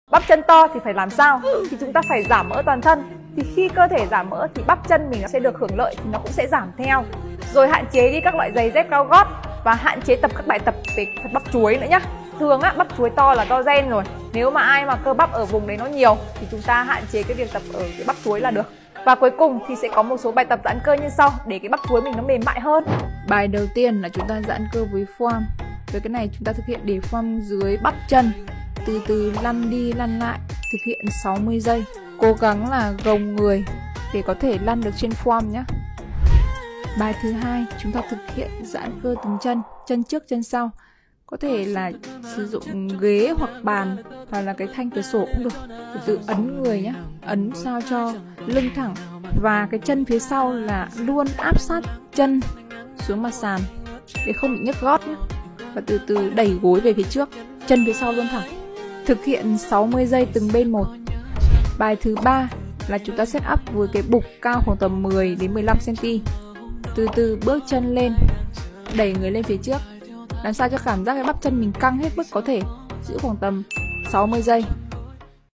Bắp chân to thì phải làm sao? Thì chúng ta phải giảm mỡ toàn thân. Thì khi cơ thể giảm mỡ thì bắp chân mình sẽ được hưởng lợi, thì nó cũng sẽ giảm theo. Rồi hạn chế đi các loại giày dép cao gót và hạn chế tập các bài tập về bắp chuối nữa nhá. Thường á, bắp chuối to là to gen rồi. Nếu mà ai mà cơ bắp ở vùng đấy nó nhiều thì chúng ta hạn chế cái việc tập ở cái bắp chuối là được. Và cuối cùng thì sẽ có một số bài tập giãn cơ như sau để cái bắp chuối mình nó mềm mại hơn. Bài đầu tiên là chúng ta giãn cơ với foam. Với cái này chúng ta thực hiện để foam dưới bắp chân, từ từ lăn đi lăn lại, thực hiện 60 giây. Cố gắng là gồng người để có thể lăn được trên foam nhé. Bài thứ hai, chúng ta thực hiện giãn cơ từng chân, chân trước chân sau. Có thể là sử dụng ghế hoặc bàn, hoặc là cái thanh cửa sổ cũng được. Từ từ ấn người nhé, ấn sao cho lưng thẳng và cái chân phía sau là luôn áp sát chân xuống mặt sàn để không bị nhức gót nhé. Và từ từ đẩy gối về phía trước, chân phía sau luôn thẳng. Thực hiện 60 giây từng bên một. Bài thứ ba là chúng ta set up với cái bục cao khoảng tầm 10 đến 15 cm. Từ từ bước chân lên, đẩy người lên phía trước. Làm sao cho cảm giác cái bắp chân mình căng hết mức có thể, giữ khoảng tầm 60 giây.